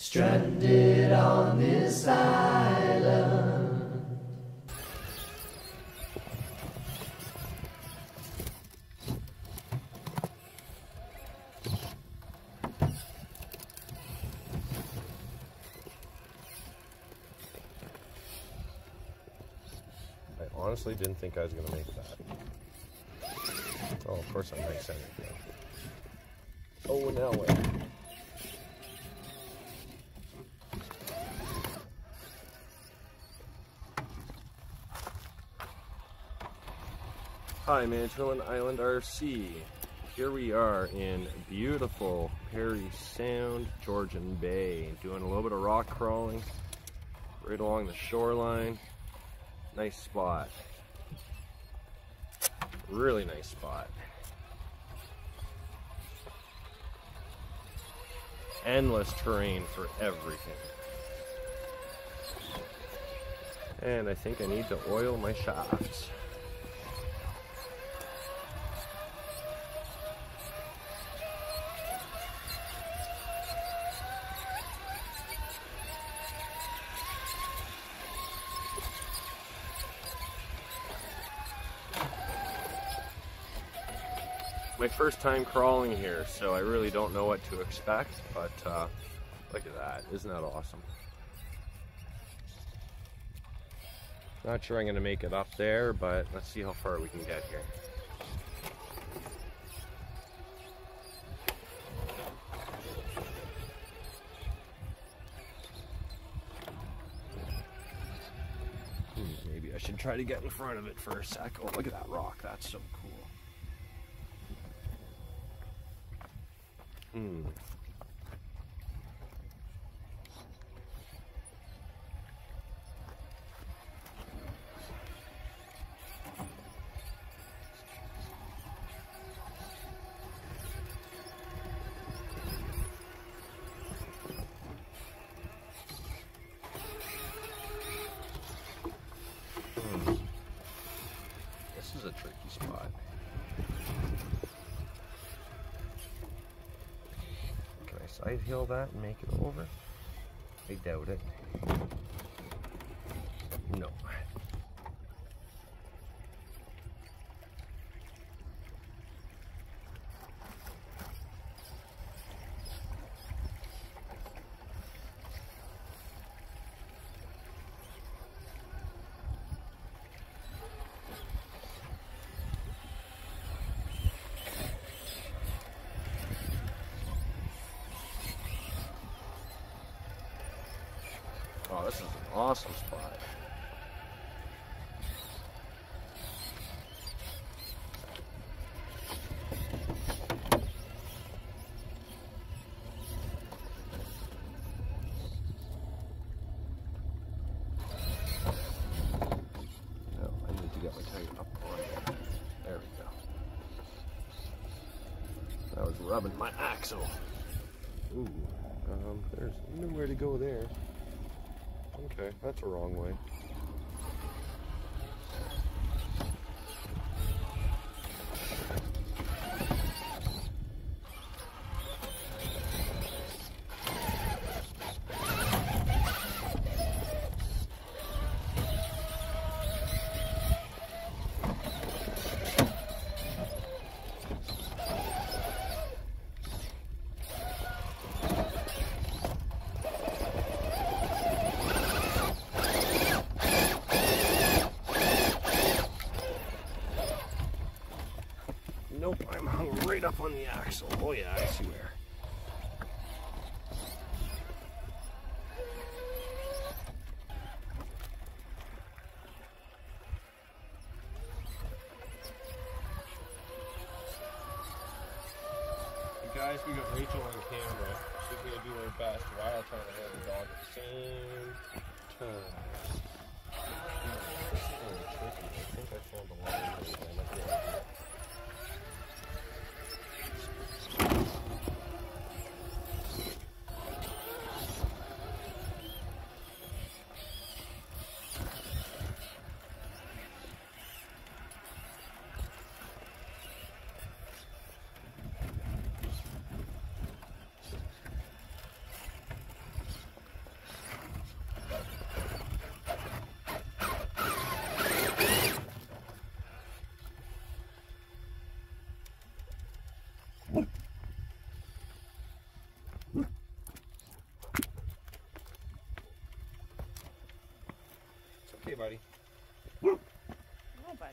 Stranded on this island. I honestly didn't think I was going to make that. Oh, of course I'm nice at it. Oh, now what? Hi, Manitoulin Island RC. Here we are in beautiful Parry Sound, Georgian Bay, doing a little bit of rock crawling right along the shoreline. Nice spot. Really nice spot. Endless terrain for everything. And I think I need to oil my shafts. My first time crawling here, so I really don't know what to expect, but look at that. Isn't that awesome? Not sure I'm going to make it up there, but let's see how far we can get here. Maybe I should try to get in front of it for a sec. Oh, look at that rock. That's so cool. This is a tricky spot. Can I side hill that and make it over? I doubt it. No. Oh, this is an awesome spot. No, I need to get my tire up on there. There we go. That was rubbing my axle. Ooh, there's nowhere to go there. Okay, that's a wrong way. Nope, I'm hung right up on the axle. Oh yeah, I see where. Hey guys, we got Rachel on camera. She's gonna do her best while trying to hold the dog at the same time. This is really tricky. I think I found the line. Okay, buddy. Oh, bud.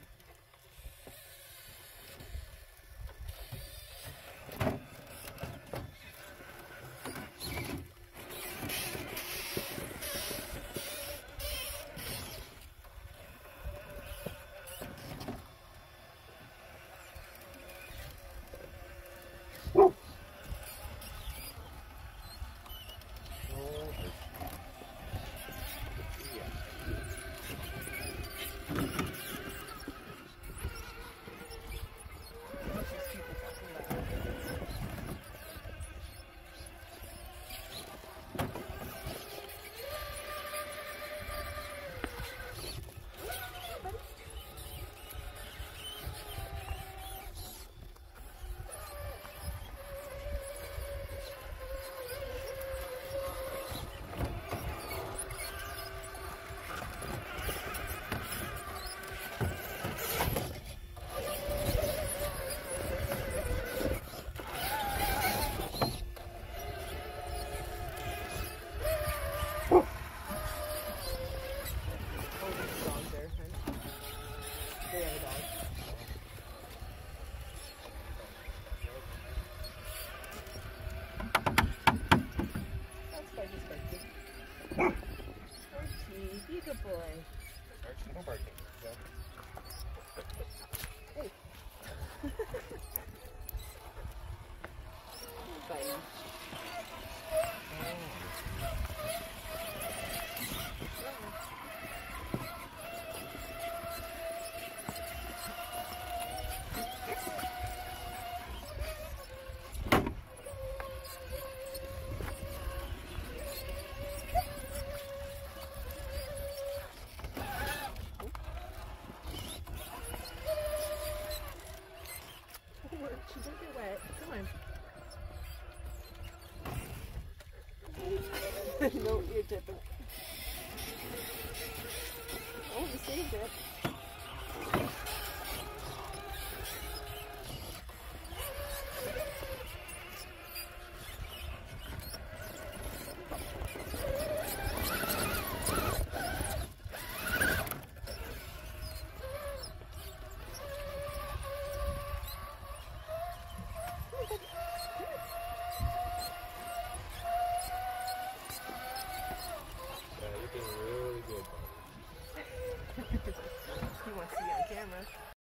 Good boy. Archie, no barking. No. Hey. Biting. Don't get wet. Come on. No, you're tipping. Oh, you saved it.